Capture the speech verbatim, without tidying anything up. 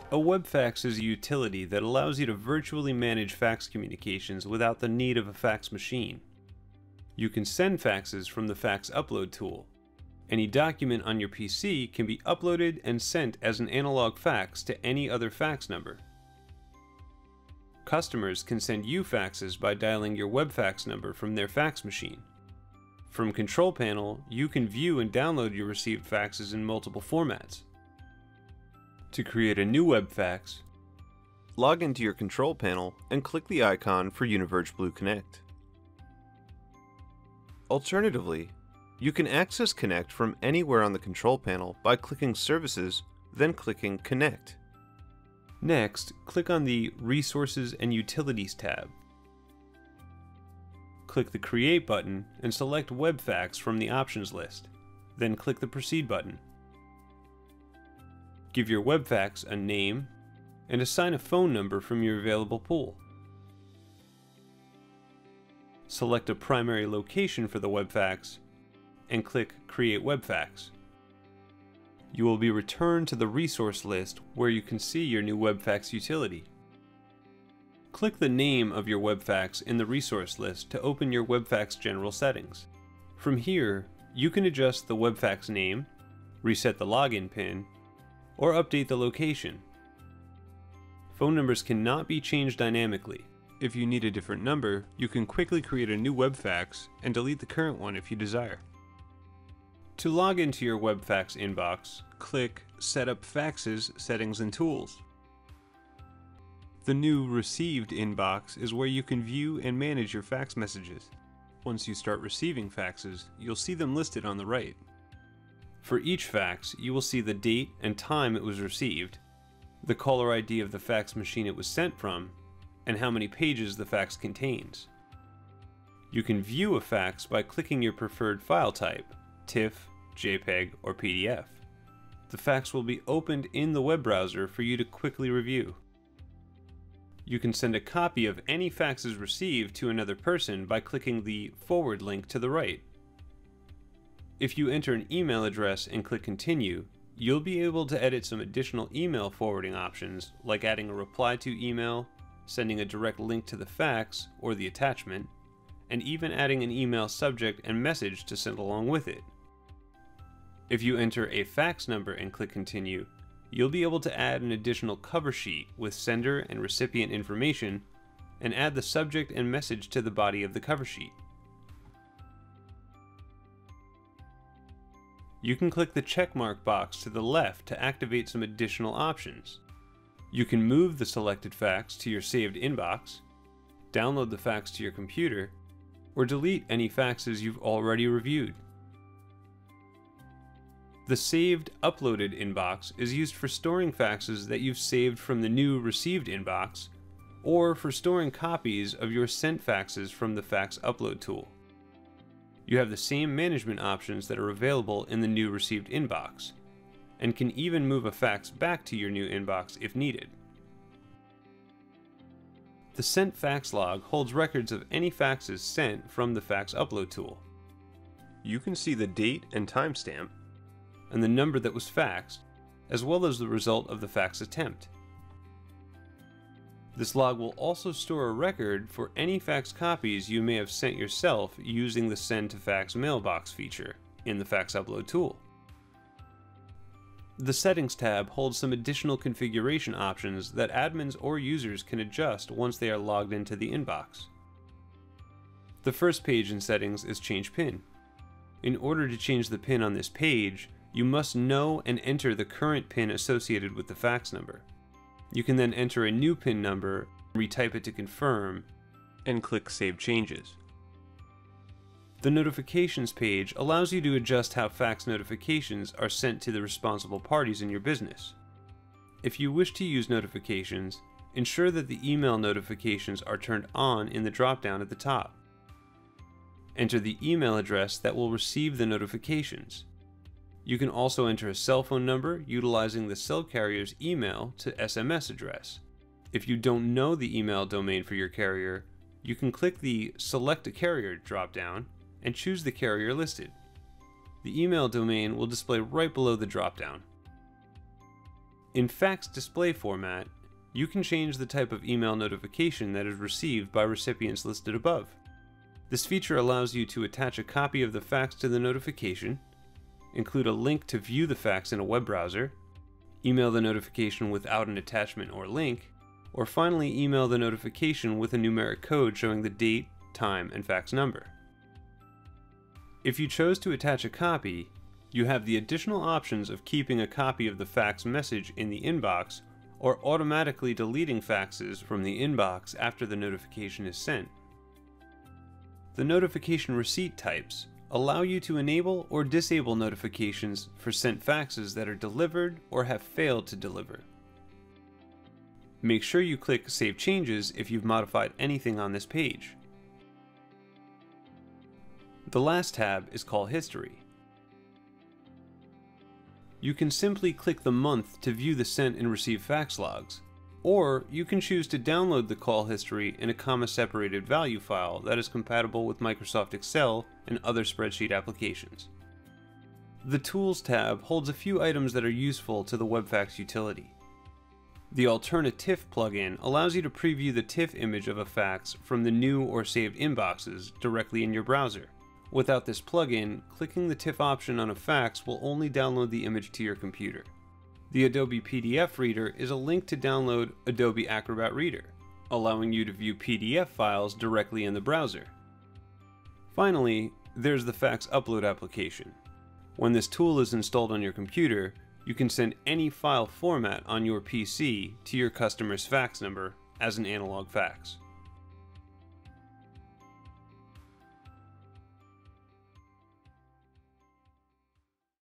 A web fax is a utility that allows you to virtually manage fax communications without the need of a fax machine. You can send faxes from the fax upload tool. Any document on your P C can be uploaded and sent as an analog fax to any other fax number. Customers can send you faxes by dialing your web fax number from their fax machine. From Control Panel, you can view and download your received faxes in multiple formats. To create a new web fax, log into your Control Panel and click the icon for UNIVERGE Blue Connect. Alternatively, you can access Connect from anywhere on the Control Panel by clicking Services, then clicking Connect. Next, click on the Resources and Utilities tab. Click the Create button and select Web Fax from the options list. Then click the Proceed button. Give your web fax a name and assign a phone number from your available pool. Select a primary location for the web fax and click Create Web Fax. You will be returned to the resource list where you can see your new web fax utility. Click the name of your web fax in the resource list to open your web fax general settings. From here, you can adjust the web fax name, reset the login PIN, or update the location. Phone numbers cannot be changed dynamically. If you need a different number, you can quickly create a new web fax and delete the current one if you desire. To log into your web fax inbox, click Set up Faxes Settings and Tools. The new Received inbox is where you can view and manage your fax messages. Once you start receiving faxes, you'll see them listed on the right. For each fax, you will see the date and time it was received, the caller I D of the fax machine it was sent from, and how many pages the fax contains. You can view a fax by clicking your preferred file type, TIFF, JPEG, or P D F. The fax will be opened in the web browser for you to quickly review. You can send a copy of any faxes received to another person by clicking the forward link to the right. If you enter an email address and click Continue, you'll be able to edit some additional email forwarding options like adding a reply to email, sending a direct link to the fax or the attachment, and even adding an email subject and message to send along with it. If you enter a fax number and click Continue, you'll be able to add an additional cover sheet with sender and recipient information and add the subject and message to the body of the cover sheet. You can click the checkmark box to the left to activate some additional options. You can move the selected fax to your saved inbox, download the fax to your computer, or delete any faxes you've already reviewed. The Saved Uploaded inbox is used for storing faxes that you've saved from the new Received inbox, or for storing copies of your sent faxes from the Fax Upload tool. You have the same management options that are available in the new Received inbox, and can even move a fax back to your new inbox if needed. The Sent Fax Log holds records of any faxes sent from the Fax Upload tool. You can see the date and timestamp, and the number that was faxed, as well as the result of the fax attempt. This log will also store a record for any fax copies you may have sent yourself using the Send to Fax Mailbox feature in the Fax Upload tool. The Settings tab holds some additional configuration options that admins or users can adjust once they are logged into the inbox. The first page in Settings is Change PIN. In order to change the PIN on this page, you must know and enter the current PIN associated with the fax number. You can then enter a new PIN number, retype it to confirm, and click Save Changes. The Notifications page allows you to adjust how fax notifications are sent to the responsible parties in your business. If you wish to use notifications, ensure that the email notifications are turned on in the drop-down at the top. Enter the email address that will receive the notifications. You can also enter a cell phone number utilizing the cell carrier's email to S M S address. If you don't know the email domain for your carrier, you can click the Select a Carrier drop-down and choose the carrier listed. The email domain will display right below the drop-down. In fax display format, you can change the type of email notification that is received by recipients listed above. This feature allows you to attach a copy of the fax to the notification, include a link to view the fax in a web browser, email the notification without an attachment or link, or finally email the notification with a numeric code showing the date, time, and fax number. If you chose to attach a copy, you have the additional options of keeping a copy of the fax message in the inbox or automatically deleting faxes from the inbox after the notification is sent. The notification receipt types allow you to enable or disable notifications for sent faxes that are delivered or have failed to deliver. Make sure you click Save Changes if you've modified anything on this page. The last tab is Call History. You can simply click the month to view the sent and received fax logs, or you can choose to download the call history in a comma-separated value file that is compatible with Microsoft Excel and other spreadsheet applications. The Tools tab holds a few items that are useful to the Web Fax utility. The Alternative plugin allows you to preview the T I F image of a fax from the new or saved inboxes directly in your browser. Without this plugin, clicking the T I F option on a fax will only download the image to your computer. The Adobe P D F Reader is a link to download Adobe Acrobat Reader, allowing you to view P D F files directly in the browser. Finally, there's the Fax Upload application. When this tool is installed on your computer, you can send any file format on your P C to your customer's fax number as an analog fax.